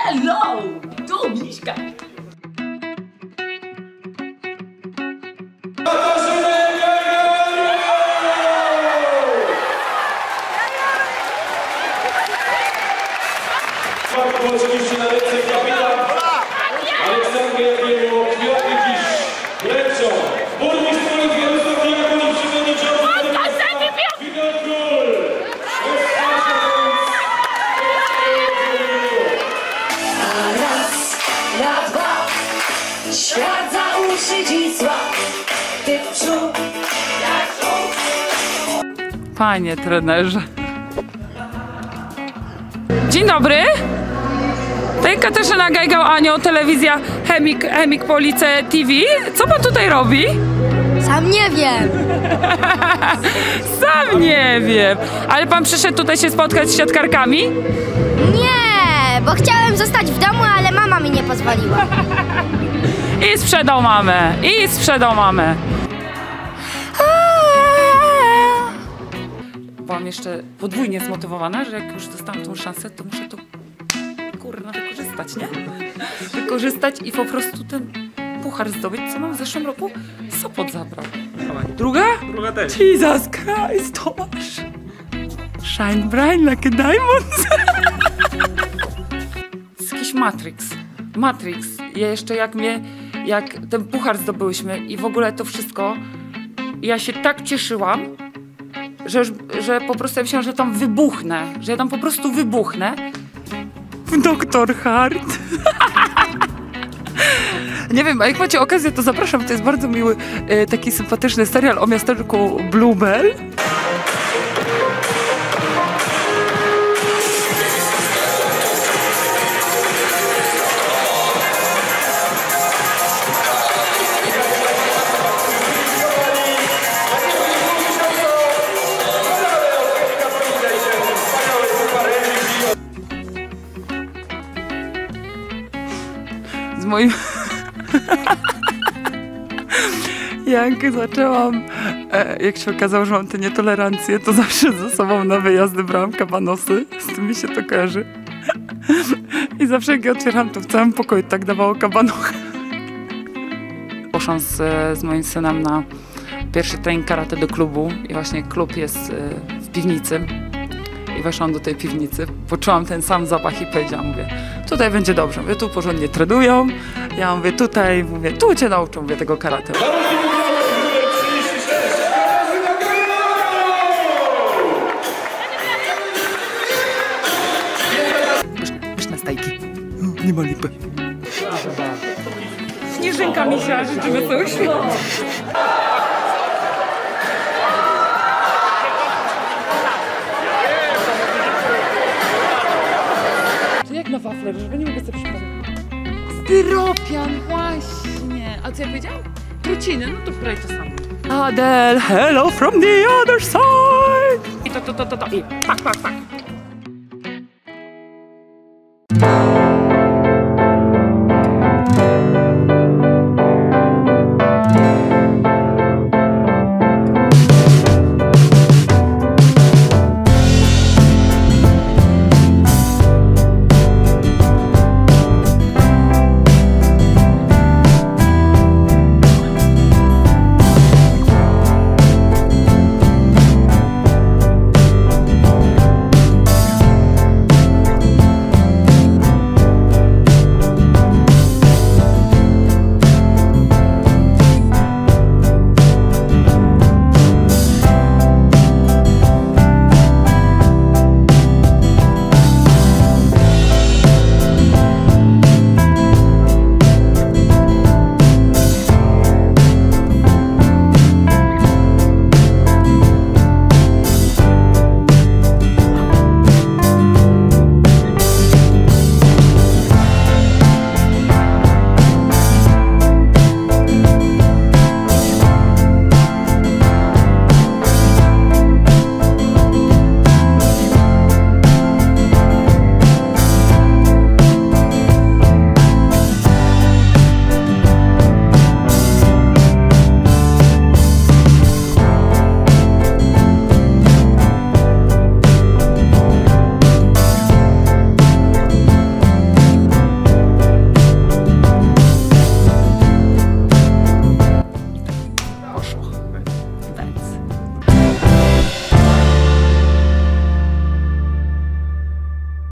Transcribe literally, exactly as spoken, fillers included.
Hello! Tu Miśka! Oczywiście na ręce kapitan Aleksander Jagiełło, kwiaty dziś lecą. Burmistrz Polit Jarosław Diakonik, przewodniczący Widok Król. Raz, na dwa, świat za uszy dzisła, ty w przód, jak przód. Panie trenerze. Dzień dobry. Tutaj Katarzyna Gajgał, Anioł, telewizja Chemik, Chemik Police T V. Co pan tutaj robi? Sam nie wiem. Sam nie wiem. Ale pan przyszedł tutaj się spotkać z siatkarkami? Nie, bo chciałem zostać w domu, ale mama mi nie pozwoliła. I sprzedał mamę. I sprzedał mamę. Byłam jeszcze podwójnie zmotywowana, że jak już dostałam tą szansę, to muszę to kurna wykorzystać, nie? Wykorzystać i po prostu ten puchar zdobyć, co nam w zeszłym roku Sopot zabrał. Druga? Druga też. Jesus Christ, Tomasz. Shine bright like a diamond. To jest jakiś Matrix. Matrix. Ja jeszcze jak mnie, jak ten puchar zdobyłyśmy i w ogóle to wszystko, ja się tak cieszyłam, Że, że po prostu ja myślałam, że tam wybuchnę, że ja tam po prostu wybuchnę. Doktor Hart. Nie wiem, a jak macie okazję, to zapraszam, to jest bardzo miły, taki sympatyczny serial o miasteczku Bluebell. Z moim... Jak zaczęłam, e, jak się okazało, że mam tę nietolerancję, to zawsze ze sobą na wyjazdy brałam kabanosy, z tym mi się to kojarzy. I zawsze jak je otwieram, to w całym pokoju tak dawało kabanuch. Poszłam z, z moim synem na pierwszy trening karate do klubu i właśnie klub jest w piwnicy. I weszłam do tej piwnicy, poczułam ten sam zapach i powiedziałam, mówię, tutaj będzie dobrze, mówię, tu porządnie trenują, ja mówię, tutaj, mówię, tu cię nauczą, mówię, tego karate. Pyszne stajki. Nie ma lipy. Śnieżynka misia, życzymy coś. Jak na wafler, żeby nie mogę sobie przypomnieć. Styropian, właśnie. A co ja powiedziałam? Truciny, no to prawie to samo. Adele, hello from the other side. I to, to, to, to, to. I pak, pak, pak.